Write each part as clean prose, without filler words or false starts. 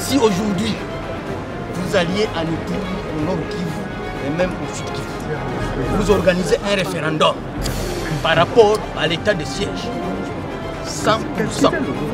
Si aujourd'hui, vous alliez à Ituri, au Nord Kivu, et même au Sud Kivu, vous organisez un référendum par rapport à l'état de siège, 100%, ça sera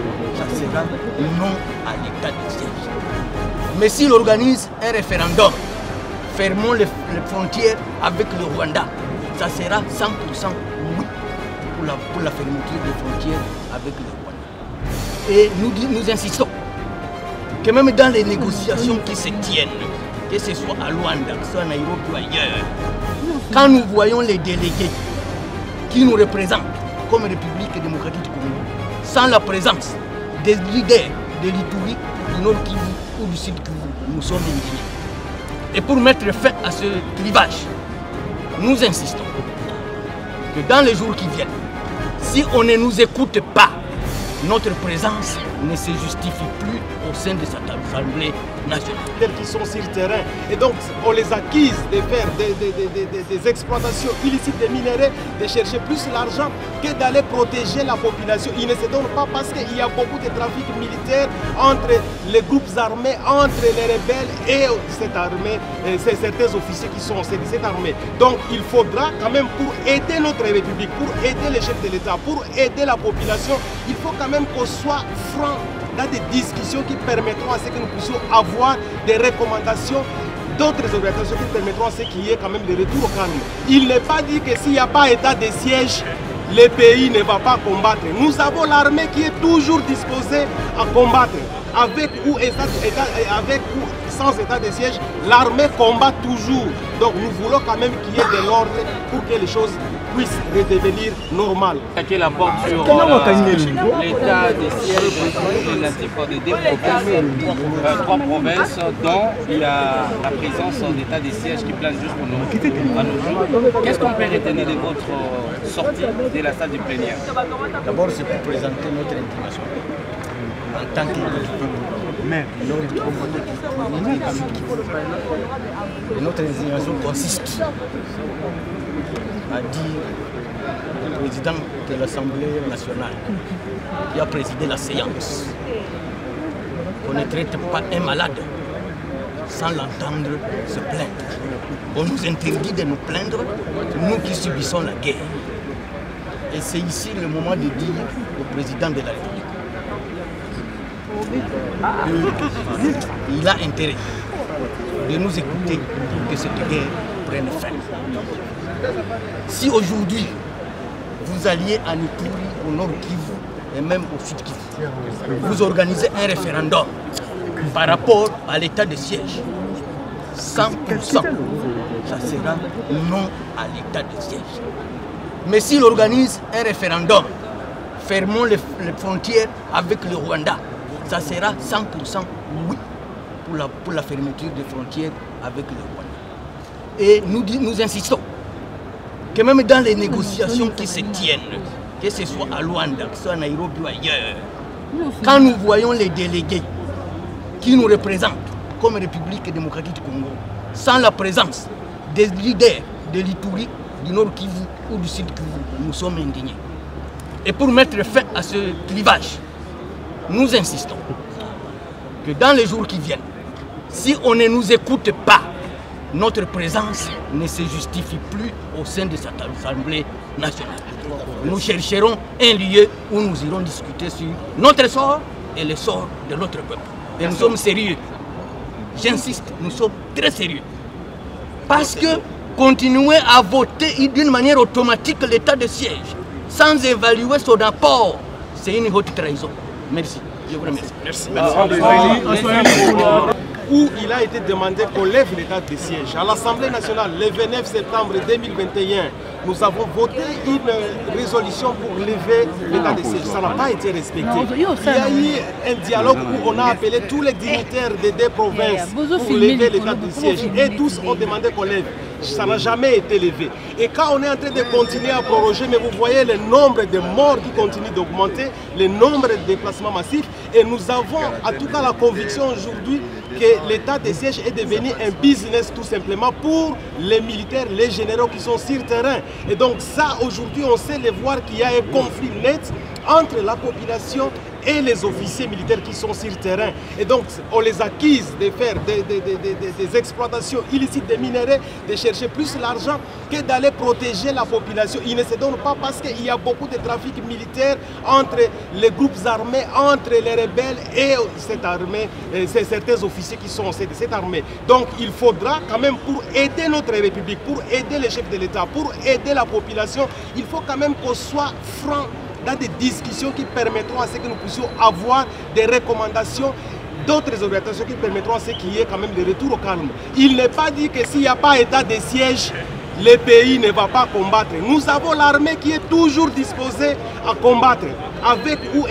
non à l'état de siège. Mais s'il organise un référendum, fermons les frontières avec le Rwanda, ça sera 100% oui pour la fermeture des frontières avec le Rwanda. Et nous insistons que même dans les négociations qui se tiennent, que ce soit à Luanda, que ce soit à Nairobi ou ailleurs, quand nous voyons les délégués qui nous représentent comme République démocratique du Congo, sans la présence des leaders de l'Ituri, du Nord Kivu ou du Sud Kivu, nous sommes indignés. Et pour mettre fin à ce clivage, nous insistons que dans les jours qui viennent, si on ne nous écoute pas, notre présence ne se justifie plus au sein de cette Assemblée nationale. Qui sont sur le terrain et donc on les accuse de faire des exploitations illicites des minéraux, de chercher plus l'argent que d'aller protéger la population. Ils ne se donnent pas parce qu'il y a beaucoup de trafic militaire entre les groupes armés, entre les rebelles et cette armée, certains officiers qui sont de cette armée. Donc il faudra quand même, pour aider notre République, pour aider les chefs de l'État, pour aider la population, il faut quand même qu'on soit franc dans des discussions qui permettront à ce que nous puissions avoir des recommandations d'autres organisations qui permettront à ce qu'il y ait quand même des retours au calme. Il n'est pas dit que s'il n'y a pas état de siège, le pays ne va pas combattre. Nous avons l'armée qui est toujours disposée à combattre. Avec ou sans état de siège, l'armée combat toujours. Donc nous voulons quand même qu'il y ait de l'ordre pour que les choses puissent redevenir normales. Attaquer la porte sur l'état des sièges relatifs à des provinces, 3 provinces dont il y a la présence d'état des sièges qui plane jusqu'à nos jours. Qu'est-ce qu'on peut retenir de votre sortie de la salle de plénière? D'abord, c'est pour présenter notre indignation en tant que notre indignation consiste à dire au président de l'Assemblée nationale qui a présidé la séance qu'on ne traite pas un malade sans l'entendre se plaindre. On nous interdit de nous plaindre, nous qui subissons la guerre. Et c'est ici le moment de dire au président de la République qu'il a intérêt de nous écouter pour que cette guerre prenne fin. Si aujourd'hui vous alliez à Ituri, au Nord Kivu et même au Sud Kivu, vous organisez un référendum par rapport à l'état de siège, 100%, ça sera non à l'état de siège. Mais s'il organise un référendum, fermons les frontières avec le Rwanda, ça sera 100% oui pour la fermeture des frontières avec le Rwanda. Et nous insistons que même dans les négociations qui se tiennent, que ce soit à Luanda, que ce soit à Nairobi ou ailleurs, quand nous voyons les délégués qui nous représentent comme République démocratique du Congo, sans la présence des leaders de l'Ituri, du Nord Kivu ou du Sud Kivu, nous sommes indignés. Et pour mettre fin à ce clivage, nous insistons que dans les jours qui viennent, si on ne nous écoute pas, notre présence ne se justifie plus au sein de cette Assemblée nationale. Nous chercherons un lieu où nous irons discuter sur notre sort et le sort de notre peuple. Et nous sommes sérieux. J'insiste, nous sommes très sérieux. Parce que continuer à voter d'une manière automatique l'état de siège, sans évaluer son apport, c'est une haute trahison. Merci. Je vous remercie. Merci. Où il a été demandé qu'on lève l'état de siège. À l'Assemblée nationale, le 29 septembre 2021, nous avons voté une résolution pour lever l'état de siège. Ça n'a pas été respecté. Il y a eu un dialogue où on a appelé tous les dignitaires des 2 provinces pour lever l'état de siège. Et tous ont demandé qu'on lève. Ça n'a jamais été levé. Et quand on est en train de continuer à proroger, mais vous voyez le nombre de morts qui continue d'augmenter, le nombre de déplacements massifs, et nous avons en tout cas la conviction aujourd'hui que l'état de siège est devenu un business tout simplement pour les militaires, les généraux qui sont sur le terrain. Et donc ça, aujourd'hui, on sait le voir qu'il y a un conflit net entre la population et les officiers militaires qui sont sur le terrain. Et donc, on les accuse de faire des exploitations illicites des minéraux, de chercher plus l'argent que d'aller protéger la population. Ils ne se donnent pas parce qu'il y a beaucoup de trafic militaire entre les groupes armés, entre les rebelles et cette armée, certains officiers qui sont de cette armée. Donc, il faudra quand même, pour aider notre République, pour aider les chefs de l'État, pour aider la population, il faut quand même qu'on soit franc dans des discussions qui permettront à ce que nous puissions avoir des recommandations, d'autres orientations qui permettront à ce qu'il y ait quand même des retours au calme. Il n'est pas dit que s'il n'y a pas état de siège, le pays ne va pas combattre. Nous avons l'armée qui est toujours disposée à combattre. Avec ou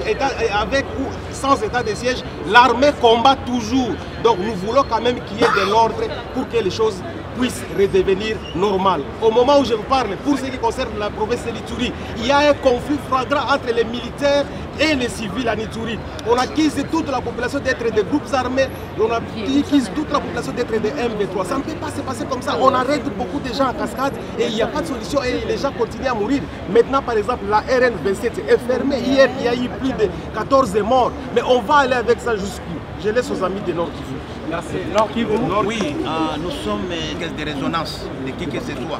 sans état de siège, l'armée combat toujours. Donc nous voulons quand même qu'il y ait de l'ordre pour que les choses puissent redevenir normales. Au moment où je vous parle, pour ce qui concerne la province de l'Ituri, il y a un conflit flagrant entre les militaires et les civils à Ituri. On accuse toute la population d'être des groupes armés, on accuse toute la population d'être des MV3. Ça ne peut pas se passer comme ça. On arrête beaucoup de gens en cascade et il n'y a pas de solution et les gens continuent à mourir. Maintenant, par exemple, la RN27 est fermée. Hier, il y a eu plus de 14 morts. Mais on va aller avec ça jusqu'où? Je laisse aux amis de Nord Kivu. Merci. Nord Kivu. Oui, nous sommes caisse de résonance de qui que ce soit.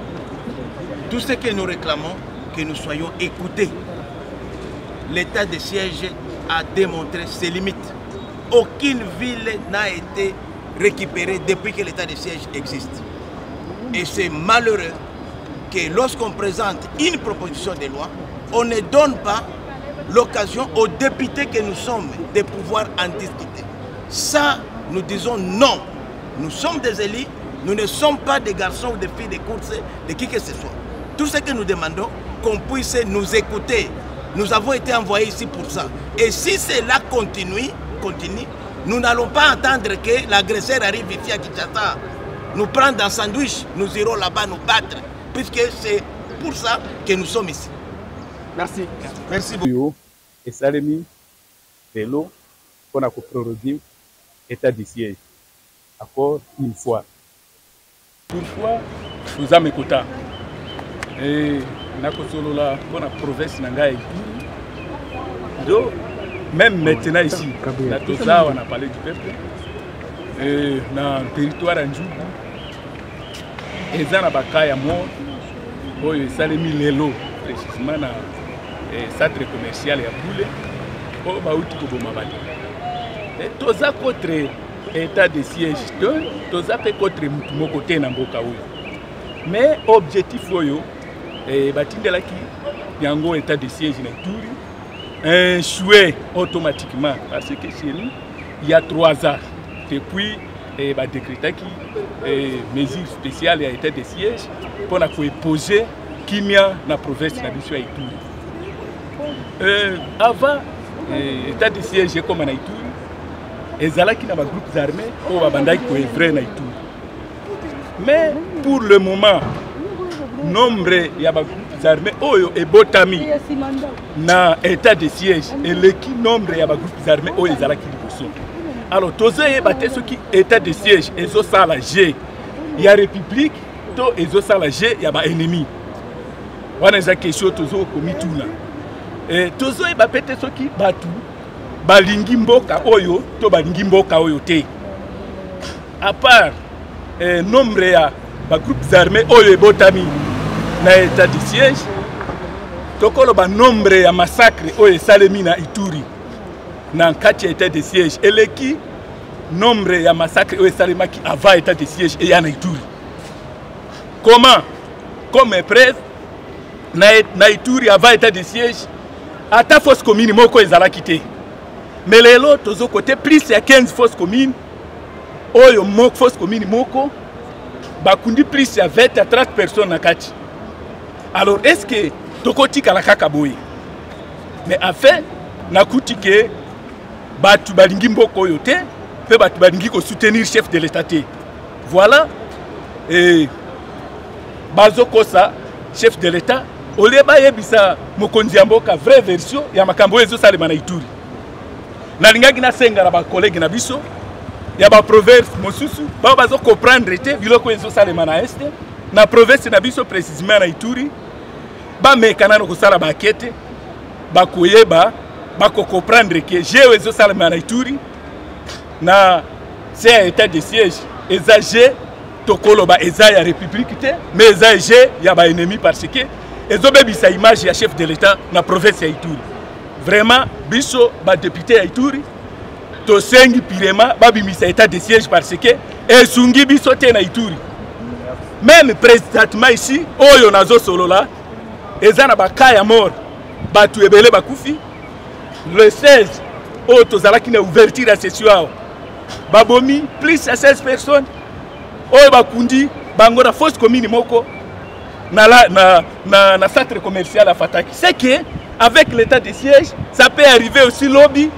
Tout ce que nous réclamons, que nous soyons écoutés. L'état de siège a démontré ses limites. Aucune ville n'a été récupérée depuis que l'état de siège existe. Et c'est malheureux que lorsqu'on présente une proposition de loi, on ne donne pas l'occasion aux députés que nous sommes de pouvoir en discuter. Ça, nous disons non. Nous sommes des élus, nous ne sommes pas des garçons ou des filles de course de qui que ce soit. Tout ce que nous demandons, qu'on puisse nous écouter. Nous avons été envoyés ici pour ça. Et si cela continue, nous n'allons pas attendre que l'agresseur arrive ici à Kinshasa, nous prendre un sandwich, nous irons là-bas nous battre, puisque c'est pour ça que nous sommes ici. Merci. Merci beaucoup. Et Salemi, vélo, qu'on a prorogué état de siège. Encore une fois. Une fois, nous avons écouté. Et nous avons la province Nangaï. Donc, même maintenant ici, on a parlé du peuple. Et dans le territoire d'Anjou, et dans la Bakaya mort, il Salemi Lelo, précisément dans le centre commercial et à Boule, et tout ça contre l'état de siège, tout ça contre mon côté dans Mboka. Mais l'objectif est qu'il y a un état de siège dans Ituri, un choix automatiquement, parce que chez nous, il y a 3 ans depuis le décret qui mesures spéciales et état de siège pour poser Kimia dans la province de Ituri. Avant l'état de siège comme en Ituri, et Zala qui n'a pas de groupes armés, on va bandaï pour vrai na Ituri. Mais pour le moment, nombre de groupes armés oyo et botami na état de siège et l'équipe nombre de groupes armés oyo Zala qui liboso. Alors tous les bateaux qui état de siège et zo ça la G, il y a république, to et zo ça la G, il y a ba ennemi. Wana za question tozo komituna. Et tous les bateaux qui batu balingi mboka oyo to balingi mboka oyo te. À part nombre ya ba groupes armés oyo ebotami na état de siège, tokolo ba nombre ya massacre oyo salemi na Ituri na kati ya état de siège eleki nombre ya massacre oyo salemaki avant état de siège et ya na Ituri. Comment? Comme preuve na Ituri avant état de siège ata force commune moko ezalaki te. Mais les autres côté plus il y a 15 fausses communes. Oyo moko force commune moko bakundi plus il y a 20 à 30 personnes na kati. Alors est-ce que tokoti kala kaka boye? Mais en fait nakuti ke batu balingi mboko oyo te pe batu balingi ko soutenir chef de l'état te. Voilà et bazokosa chef de l'état oleba yebisa mokonzi ya mboka vraie version ya makambo ezo salema na Ituri. Na lingaki na senga na ba collègue na biso ya ba province mosusu ba bazo comprendre te biloko ezo salema na este na province na biso précisément na Ituri ba mekana no kosala ba kete ba koyeba bako comprendre que j'ai ezo salama na Ituri na c'est un état de siège eza tokoloba eza ya république te mais eza ya ba ennemi parce que ezo bebisa image ya chef de l'état na province ya Ituri. Vraiment biso ba député ya Ituri to sengi pirema babimisa état de siège parce que esungi biso te na Ituri. Même présentement ici oyo nazo solo là eza na baka ya mort batu ebele bakufi le 16 oyo tozalaki na ouverture ya session babomi plus de 16 personnes oyo bakundi bango na fausse commune moko na centre commercial à Fataki. C'est que avec l'état de siège ça peut arriver aussi lobby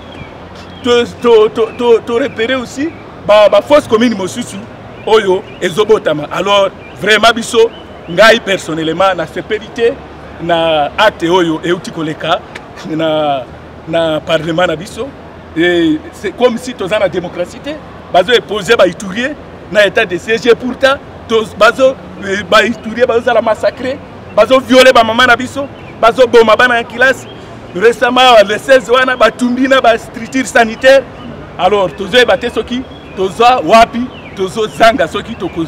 to repérer aussi ba fausse commune mosusu oyo ezobotama. Alors vraiment biso ngai personnellement na sécurité na acte oyo euti koleka na parlement na biso et c'est comme si toza na démocratie bazo poser ba Iturier na état de siège et pourtant bazo ba Iturier bazo la massacrer bazo violer ba maman na biso bazo boma bana en classe récemment le 16 wana batumbi na ba structure sanitaire. Alors tozo ebate soki toza wapi tozo zanga soki toko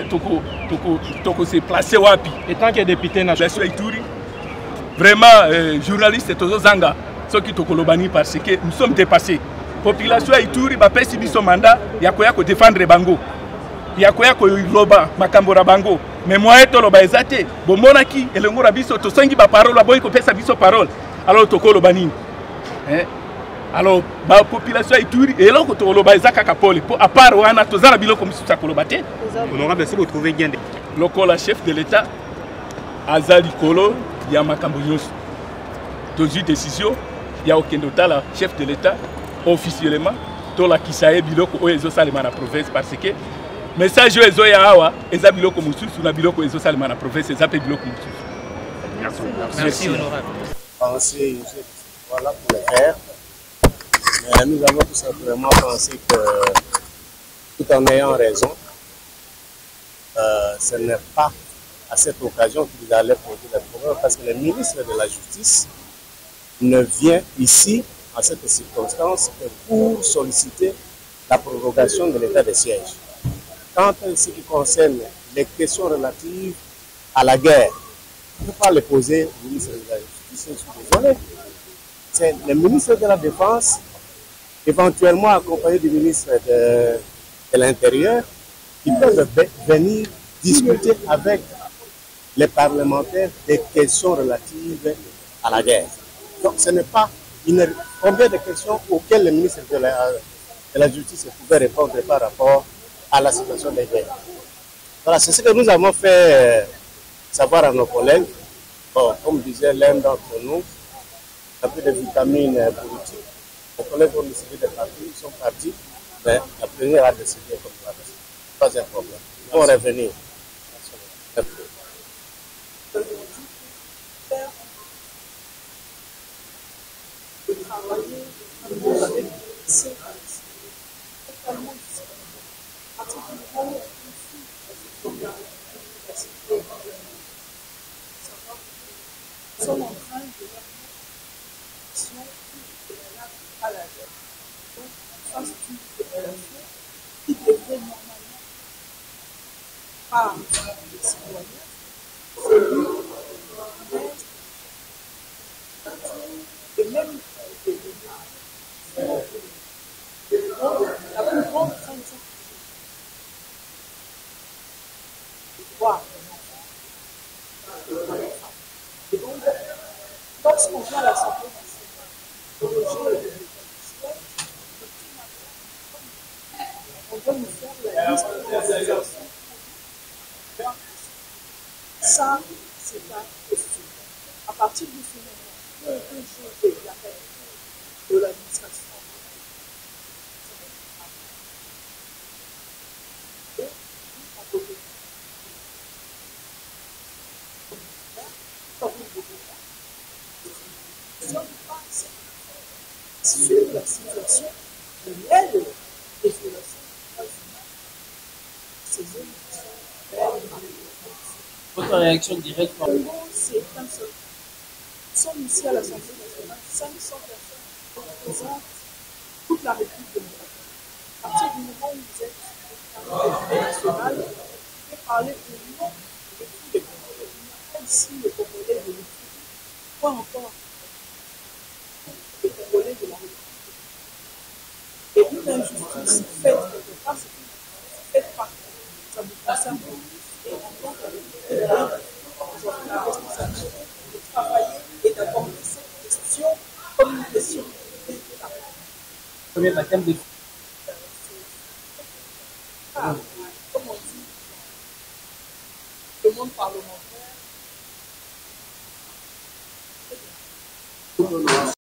se placer wapi Et tant que député national Ituri vraiment journaliste tozo zanga soki tokolobani parce que nous sommes dépassés. Population Ituri ba pesi biso mandat ya ko défendre bango ya ko loba makambora bango mais moi to loba ezate bomonaki elengora biso to sengi ba parole boy ko pesa biso parole alors tokolobani alors la population Ituri et là to loba ezaka kapole à part wana tozala biloko misusa kolobate. Honorable, si vous trouvez bien lokola chef de l'état azali kolo ya makambo nyonso tozwi décision ya okende otala chef de l'état officiellement tolakisa ye biloko oyo ezosalema na province parce que message oyo ezoya awa eza biloko mosusu na biloko ezosalema na province eza mpe biloko mosusu. Merci honorable. Voilà pour le faire. Mais nous avons tout simplement pensé que, tout en ayant raison, ce n'est pas à cette occasion qu'ils allaient poser des problèmes parce que le ministre de la Justice ne vient ici, à cette circonstance, que pour solliciter la prorogation de l'état de siège. Quant à ce qui concerne les questions relatives à la guerre, on ne peut pas les poser au ministre de la Justice, je suis désolé. C'est le ministre de la Défense, éventuellement accompagné du ministre de l'Intérieur, qui peuvent venir discuter avec les parlementaires des questions relatives à la guerre. Donc ce n'est pas combien de questions auxquelles le ministre de la Justice pouvait répondre par rapport à la situation des guerres. Voilà, c'est ce que nous avons fait savoir à nos collègues. Bon, comme disait l'un d'entre nous, un peu de vitamines politiques. Les collègues ont décidé de partir, ils sont partis, mais la première a décidé comme ça. Pas un problème. Ils vont revenir. Lorsqu'on vient à l'Assemblée nationale, on doit nous faire la liste des organisations. Ça, c'est la question. À partir de ce moment, on peut jouer la règle de l'administration. Sur la situation réelle des violations des droits humains, ces zones sont réelles. Votre réaction directe C'est un seul. Nous sommes ici à l'Assemblée nationale, 500 personnes représente toute la République démocratique. À partir du moment où vous êtes national, vous pouvez parler au nom de tous les Congolais. Il n'y a pas ici les Congolais de l'État, pas encore les Congolais de la République. Et une injustice faite quelque part, c'est une injustice faite par ça vous concerne tous. Et en tant que vous avez la responsabilité de travailler et d'aborder cette question comme une question d'État. Premier baptême de Comme on dit, le monde parlementaire.